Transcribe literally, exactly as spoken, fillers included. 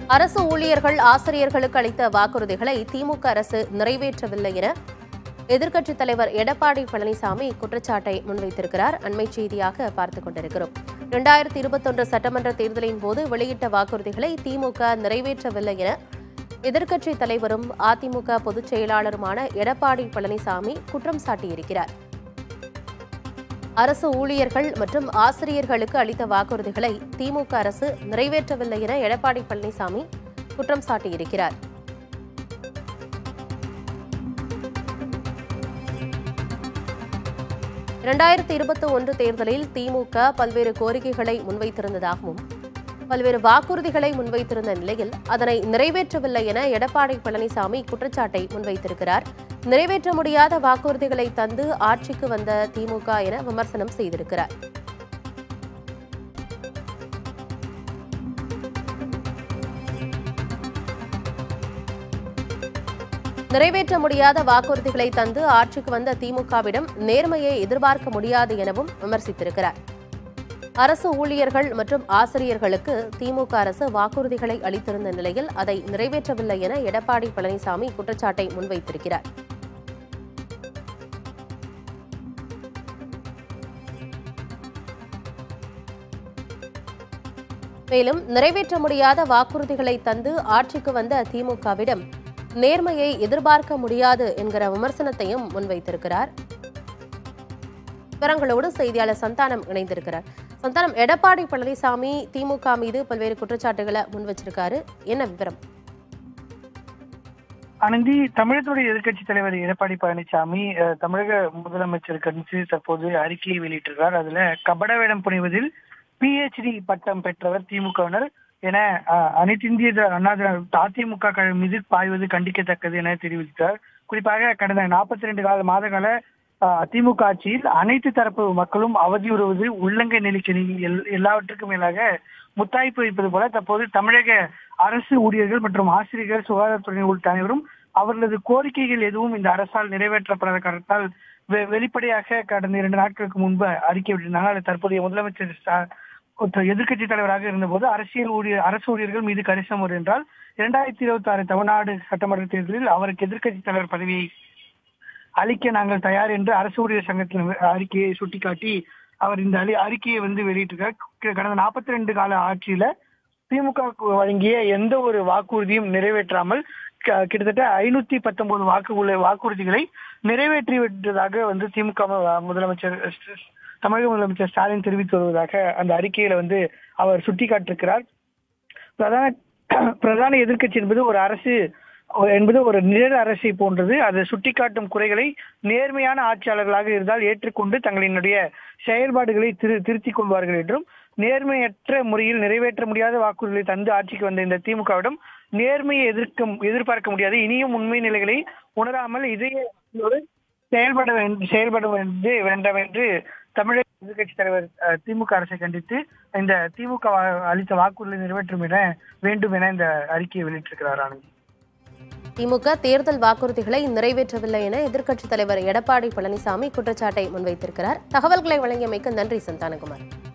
அரசு ஊழியர்கள் ஆசிரியர்களுக்கு அளித்த வாக்குறுதிகளை திமுக அரசு நிறைவேற்றவில்லை என எதிர்க்கட்சித் தலைவர் எடப்பாடி பழனிசாமி குற்றச்சாட்டை முன்வைத்திருக்கிறார். அண்மை செய்தியாக பார்த்துக் கொண்டிருக்கிறோம். இரண்டாயிரத்தி இருபத்தொன்று சட்டமன்ற தேர்தலின் போது வெளியிட்ட வாக்குறுதிகளை திமுக நிறைவேற்றவில்லை என எதிர்க்கட்சித் தலைவரும் அதிமுக பொதுச் செயலாளருமான எடப்பாடி பழனிசாமி குற்றம் சாட்டியிருக்கிறார். அரசு ஊழியர்கள் மற்றும் ஆசிரியர்களுக்கு அளித்த வாக்குறுதிகளை திமுக அரசு நிறைவேற்றவில்லை என எடப்பாடி பழனிசாமி குற்றம் சாட்டியிருக்கிறார். இரண்டாயிரத்தி இருபத்தி ஒன்று தேர்தலில் திமுக பல்வேறு கோரிக்கைகளை முன்வைத்திருந்ததாகவும் பல்வேறு வாக்குறுதிகளை முன்வைத்திருந்த நிலையில் அதனை நிறைவேற்றவில்லை என எடப்பாடி பழனிசாமி குற்றச்சாட்டை முன்வைத்திருக்கிறார். நிறைவேற்ற முடியாத வாக்குறுதிகளை தந்து ஆட்சிக்கு வந்த திமுக என விமர்சனம் செய்திருக்கிறார். நிறைவேற்ற முடியாத வாக்குறுதிகளை தந்து ஆட்சிக்கு வந்த திமுகவிடம் நேர்மையை எதிர்பார்க்க முடியாது எனவும் விமர்சித்திருக்கிறார். அரசு ஊழியர்கள் மற்றும் ஆசிரியர்களுக்கு திமுக அரசு வாக்குறுதிகளை அளித்திருந்த நிலையில் அதை நிறைவேற்றவில்லை என எடப்பாடி பழனிசாமி குற்றச்சாட்டை முன்வைத்திருக்கிறார். மேலும் நிறைவேற்ற முடியாத வாக்குறுதிகளை தந்து ஆட்சிக்கு வந்த திமுகவிடம் நேர்மையை எதிர்பார்க்க முடியாது என்கிற விமர்சனத்தையும் முன்வைத்திருக்கிறார். விவரங்களோடு செய்தியாளர் சந்தானம் இணைந்திருக்கிறார். சந்தானம், எடப்பாடி பழனிசாமி திமுக மீது பல்வேறு குற்றச்சாட்டுகளை முன் வச்சிருக்காரு, என்ன விவரம்? அனந்தி, தமிழகத்துடைய எதிர்க்கட்சித் தலைவர் எடப்பாடி பழனிசாமி தமிழக முதலமைச்சர் கண்டித்து தற்போது அறிக்கையை வெளியிட்டிருக்கிறார். அதுல கபட வேடம் புனைவதில் பிஹெச்டி பட்டம் பெற்றவர் திமுகவினர் என அனைத்து இந்திய அண்ணா அதிமுக மீது பாய்வது கண்டிக்கத்தக்கது என தெரிவித்தார். குறிப்பாக கடந்த நாற்பத்தி இரண்டு கால மாத கால திமுக ஆட்சியில் அனைத்து தரப்பு மக்களும் அவதியுறுவது உள்ளங்கை நெலிக்க எல்லாவற்றுக்கும் மேலாக முத்தாய்ப்பு வைப்பது போல தற்போது தமிழக அரசு ஊழியர்கள் மற்றும் ஆசிரியர்கள் சுகாதாரத்துறை உள்ளிட்ட அனைவரும் அவர்களது கோரிக்கைகள் எதுவும் இந்த அரசால் நிறைவேற்றப்படாத காரணத்தால் வெளிப்படையாக கடந்த இரண்டு நாட்களுக்கு முன்பு அறிக்கை விட்டிருந்தாங்க. தற்போதைய முதலமைச்சர் எதிர்க்கட்சி தலைவராக இருந்தபோது அரசியல் ஊழியர் அரசு ஊழியர்கள் மீது கரிசனம் வரும் என்றால் இரண்டாயிரத்தி இருபத்தி ஆறு தமிழ்நாடு சட்டமன்ற தேர்தலில் அவருக்கு எதிர்க்கட்சி தலைவர் பதவியை அளிக்க நாங்கள் தயார் என்று அரசு ஊழியர் சங்கத்தின் அறிக்கையை சுட்டிக்காட்டி அவர் இந்த அறிக்கையை வந்து வெளியிட்டிருக்கார். கடந்த நாற்பத்தி ரெண்டு கால ஆட்சியில திமுக வழங்கிய எந்த ஒரு வாக்குறுதியும் நிறைவேற்றாமல் கிட்டத்தட்ட ஐநூத்தி பத்தொன்பது வாக்கு வாக்குறுதிகளை நிறைவேற்றி விட்டதாக வந்து திமுக முதலமைச்சர் தமிழக முதலமைச்சர் ஸ்டாலின் தெரிவித்து வருவதாக அந்த அறிக்கையில வந்து அவர் சுட்டிக்காட்டிருக்கிறார். பிரதான பிரதான எதிர்க்கட்சி என்பது ஒரு அரசு என்பது ஒரு நிழல் அரசை போன்றது. அதை சுட்டிக்காட்டும் குறைகளை நேர்மையான ஆட்சியாளர்களாக இருந்தால் ஏற்றுக்கொண்டு தங்களினுடைய செயல்பாடுகளை திரு திருத்திக் கொள்வார்கள் என்றும், நேர்மையற்ற முறையில் நிறைவேற்ற முடியாத வாக்குறுதிகளை தந்து ஆட்சிக்கு வந்த இந்த திமுகவிடம் நேர்மையை எதிர்க்க எதிர்பார்க்க முடியாது. இனியும் உண்மை நிலைகளை உணராமல் இதையே செயல்பட செயல்பட வேண்டாம் என்று தமிழக எதிர்க்கட்சி தலைவர் திமுக அரசை கண்டித்து இந்த திமுக அளித்த வாக்குறுதிகளை நிறைவேற்றும் என வேண்டும் என இந்த அறிக்கையை வெளியிட்டிருக்கிறார். ஆனந்தி, திமுக தேர்தல் வாக்குறுதிகளை நிறைவேற்றவில்லை என எதிர்க்கட்சித் தலைவர் எடப்பாடி பழனிசாமி குற்றச்சாட்டை முன்வைத்திருக்கிறார். தகவல்களை வழங்கியமைக்கு நன்றி சந்தானகுமார்.